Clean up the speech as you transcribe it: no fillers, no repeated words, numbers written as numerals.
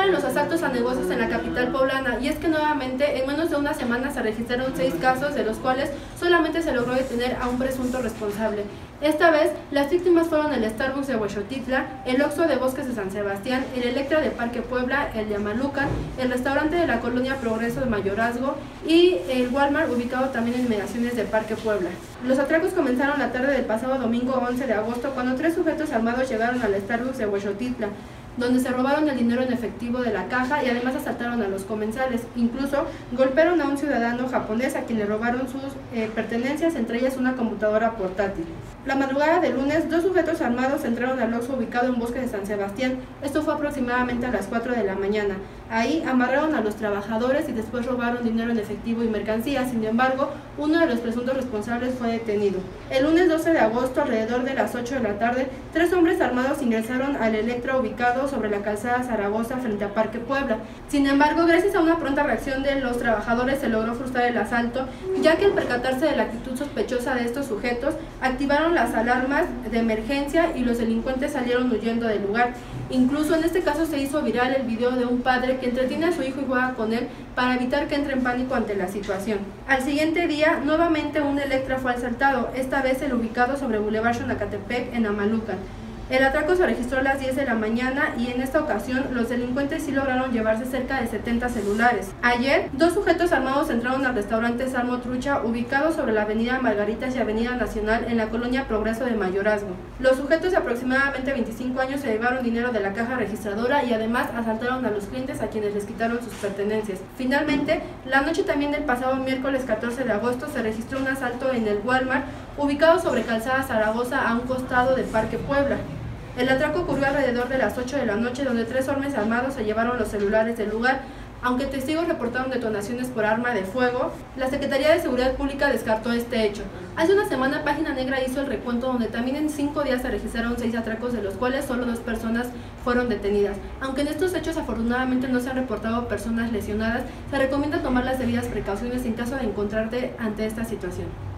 paran los asaltos a negocios en la capital poblana, y es que nuevamente en menos de una semana se registraron 6 casos, de los cuales solamente se logró detener a un presunto responsable. Esta vez, las víctimas fueron el Starbucks de Huexotitla, el Oxxo de Bosques de San Sebastián, el Electra de Parque Puebla, el de Amalucan, el restaurante de la colonia Progreso de Mayorazgo y el Walmart, ubicado también en inmediaciones de Parque Puebla. Los atracos comenzaron la tarde del pasado domingo 11 de agosto, cuando 3 sujetos armados llegaron al Starbucks de Huexotitla, donde se robaron el dinero en efectivo de la caja y además asaltaron a los comensales. Incluso golpearon a un ciudadano japonés a quien le robaron sus pertenencias, entre ellas una computadora portátil. La madrugada del lunes, 2 sujetos armados entraron al Oxxo ubicado en Bosques de San Sebastián. Esto fue aproximadamente a las 4 de la mañana. Ahí amarraron a los trabajadores y después robaron dinero en efectivo y mercancías. Sin embargo, uno de los presuntos responsables fue detenido. El lunes 12 de agosto, alrededor de las 8 de la tarde, 3 hombres armados ingresaron al Electra ubicado sobre la calzada Zaragoza frente a Parque Puebla. Sin embargo, gracias a una pronta reacción de los trabajadores se logró frustrar el asalto, ya que al percatarse de la actitud sospechosa de estos sujetos, activaron las alarmas de emergencia y los delincuentes salieron huyendo del lugar. Incluso en este caso se hizo viral el video de un padre que entretiene a su hijo y juega con él para evitar que entre en pánico ante la situación. Al siguiente día, nuevamente un Electra fue asaltado, esta vez el ubicado sobre Boulevard Xonacatepec en Amalucan. El atraco se registró a las 10 de la mañana y en esta ocasión los delincuentes sí lograron llevarse cerca de 70 celulares. Ayer, 2 sujetos armados entraron al restaurante Salmo Trucha, ubicado sobre la avenida Margaritas y avenida Nacional en la colonia Progreso de Mayorazgo. Los sujetos de aproximadamente 25 años se llevaron dinero de la caja registradora y además asaltaron a los clientes a quienes les quitaron sus pertenencias. Finalmente, la noche también del pasado miércoles 14 de agosto se registró un asalto en el Walmart, ubicado sobre calzada Zaragoza a un costado de Parque Puebla. El atraco ocurrió alrededor de las 8 de la noche, donde 3 hombres armados se llevaron los celulares del lugar. Aunque testigos reportaron detonaciones por arma de fuego, la Secretaría de Seguridad Pública descartó este hecho. Hace una semana, Página Negra hizo el recuento donde también en 5 días se registraron 6 atracos, de los cuales solo 2 personas fueron detenidas. Aunque en estos hechos afortunadamente no se han reportado personas lesionadas, se recomienda tomar las debidas precauciones en caso de encontrarte ante esta situación.